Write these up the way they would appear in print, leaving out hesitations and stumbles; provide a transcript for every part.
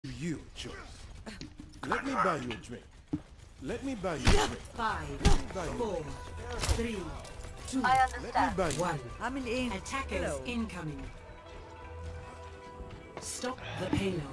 You choice. Let me buy you a drink. Let me buy you a drink. 5, 4, 3, 2, I Let me understand. buy you. 1. I'm in. Attackers Hello. incoming. Stop the payload.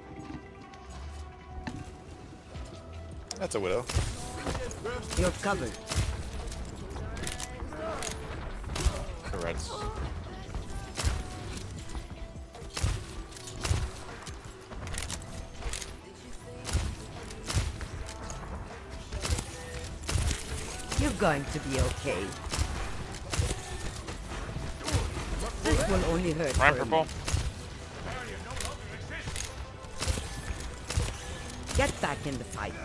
That's a widow. You're covered. Correct. You're going to be okay. This will only hurt Ryan for a purple. minute. Get back in the fight.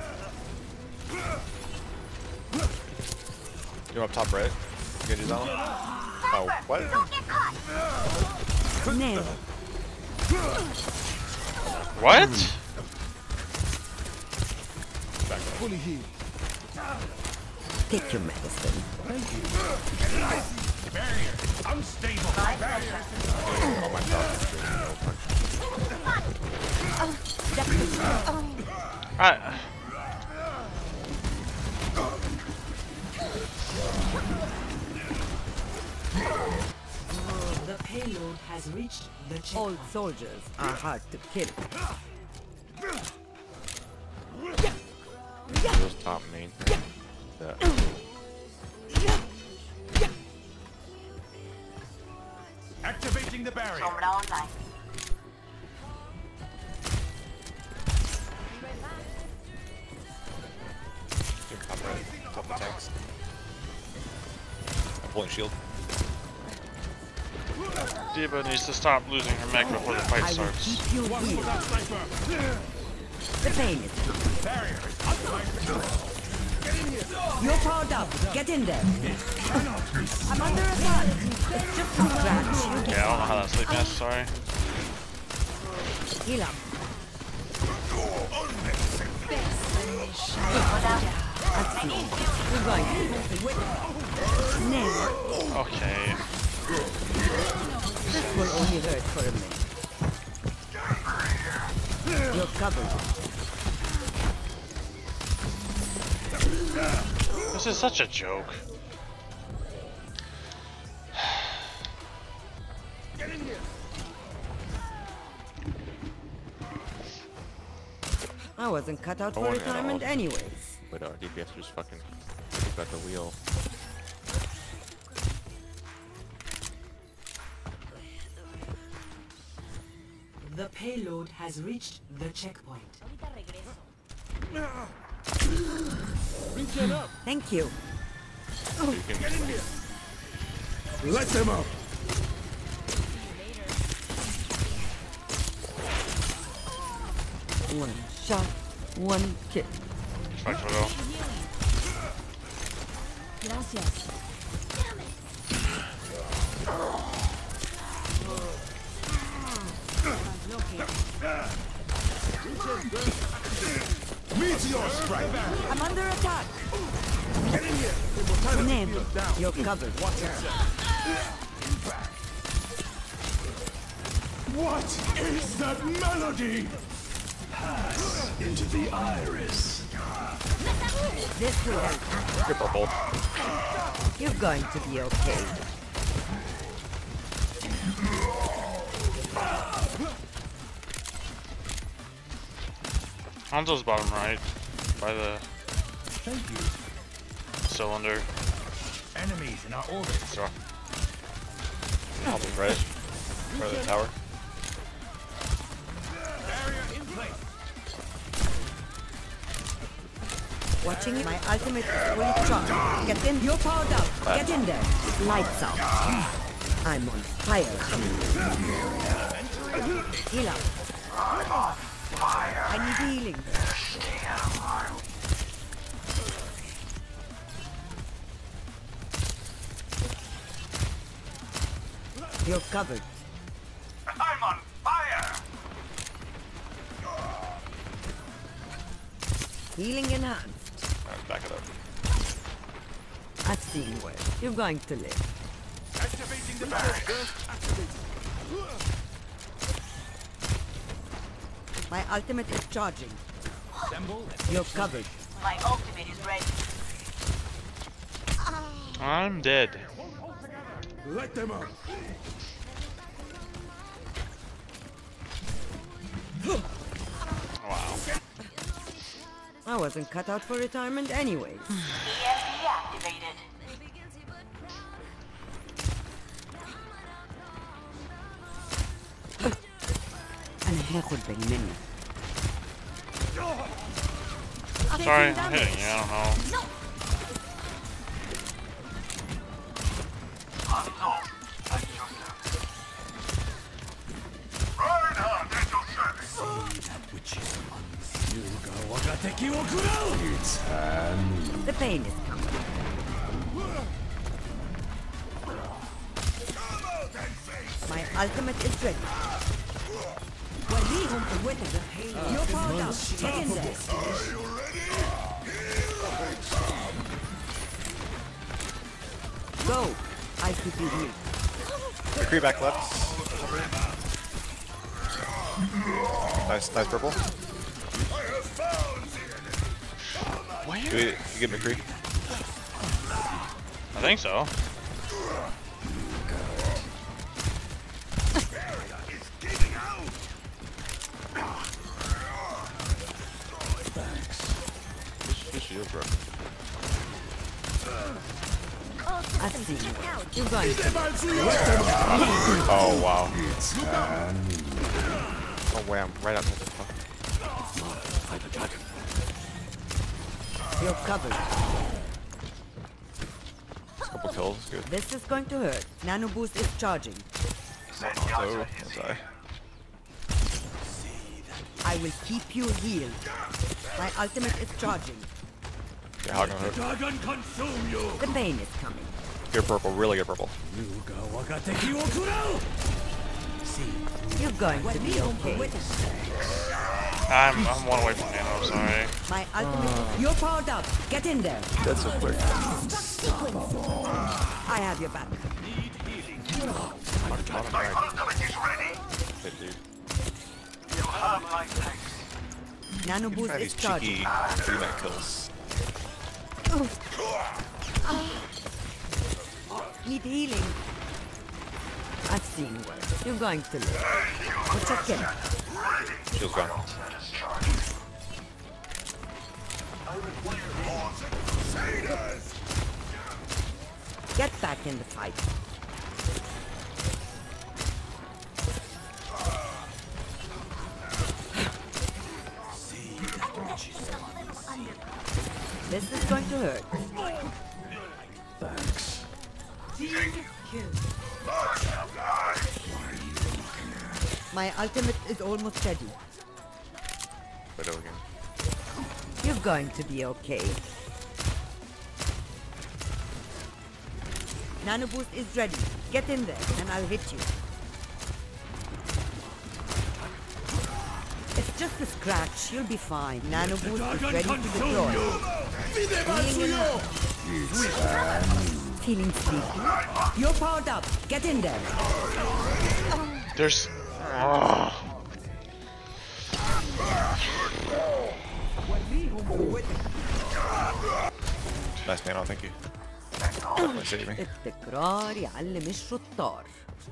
You're up top right. You gonna do that one? Oh, what? Nail. What? Back up. Fully healed. Take your medicine. Oh my god. The payload has reached the Old checkpoint. soldiers are hard to kill. Those top main. Yeah. Activating the barrier. Sombra online. You're top right. Top of tanks. I'm pulling shield. Diva needs to stop losing her mech before the fight I will starts. keep you here. The pain is gone. You're powered up. Get in there. I'm under attack. It's just a scratch. Yeah, I don't know how that sleep is, sorry. Heal up. That's me. We're going to Nail. Okay. This will only hurt for a minute. You're covered. This is such a joke. I wasn't cut out I for want it retirement all. anyways. But our DPS just fucking got the wheel. The payload has reached the checkpoint. Reach up. Thank you. You can Let them up. One shot, one kill. Fight for go. Meteor strike. I'm under attack. Get in here. Name. You're covered. What is that melody? Pass into the iris. This will help. You're purple. You're going to be okay. Hanzo's bottom right by the Thank you. cylinder. Enemies in our orbit. So, Top of right. Right of the tower. Barrier in place. Watching it. My ultimate is fully charged. Get in. You're powered up. Get in there. Lights out. I'm on fire. Heal up. I need healing. You're covered. I'm on fire. Healing enhanced. Alright, back it up. I've seen where you're going to live. Activating the barrier. My ultimate is charging. Assemble. You're covered. My ultimate is ready. I'm dead. Let them out. Wow. I wasn't cut out for retirement anyways. EMP activated. أنا هاخد بالي منك. Sorry, I'm hitting you. I don't know. Reinhardt at your service. The pain is coming. My ultimate is ready. وليهم قوتك. You're powered up. Get in there. Go. I keep you here. McCree back left. Nice, nice purple. Do you get McCree? I think so. This shield, bro. I see you. You're going to. Oh wow. Oh wham! Right up. You're covered. Couple kills, good. This is going to hurt. Nano boost is charging. So, sorry. I will keep you healed. My ultimate is charging. Yeah, hog on hook. Dragon consume you. The pain is coming. Good purple, really good purple. You're going to be okay. I'm one away from Nano, sorry. My ultimate. You're powered up. Get in there. That's so quick. I have your back. Bottom right. Ultimate is ready. Hit, dude. You have my thanks. Nano boost Try is these charging. cheeky 3-man kills. Need healing. I've seen worse. You're going to live. What's okay? Shield's gone. Get back in the fight. This is going to hurt. Team kill. My ultimate is almost ready. Widow again. You're going to be okay. Nano boost is ready. Get in there and I'll hit you. It's just a scratch. You'll be fine. Nano boost is ready to deploy. Feeling sleepy? You're powered up. Get in there. There's. Nice man, thank you. Definitely saved me. التكرار يعلم الشطار.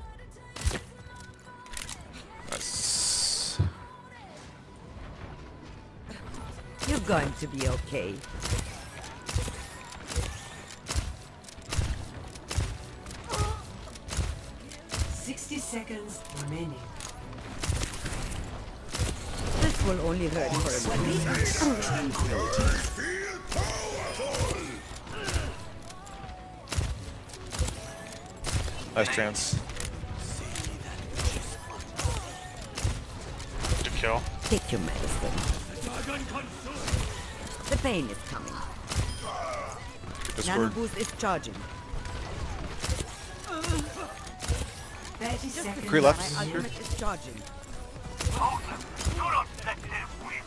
Nice. You're going to be okay. Seconds remaining. This will only hurt for a minute. Nice chance. To kill. Take your medicine. The pain is coming. Nano Discord. boost is charging. 30 seconds. Kree left. My ultimate is charging. Do not let him win.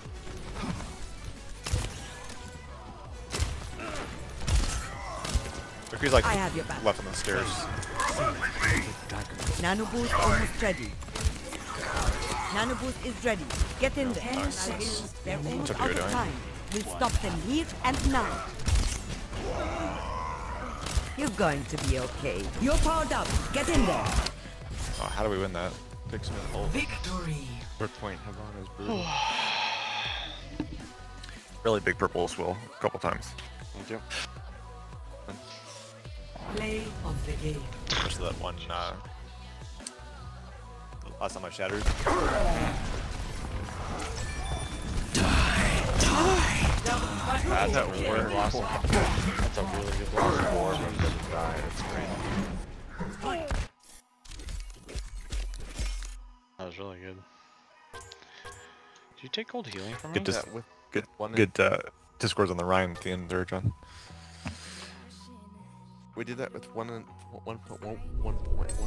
McCree's like I have your back. left on the stairs. Nano boost almost ready. Nano boost is ready. Get in there. 10 seconds. They're almost what out you're of doing. time. We'll stop them here and now. You're going to be okay. You're powered up. Get in there. Oh, how do we win that? Take some ult. Victory. Quick point, Havana is brutal. Really big purple as well, a couple times. Thank you. Play of the game. Especially that one, last time I shattered. Bad that word lost. That's a really good loss. 4 of them didn't die. That's great. That was really good. Did you take gold healing from me? Good, dis with good, one good discourse on the Ryan at the end there, John. We did that with 1.1.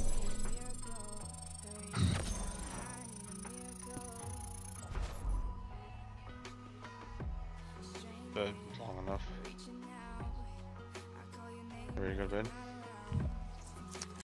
Good, long enough. Ready to go to bed?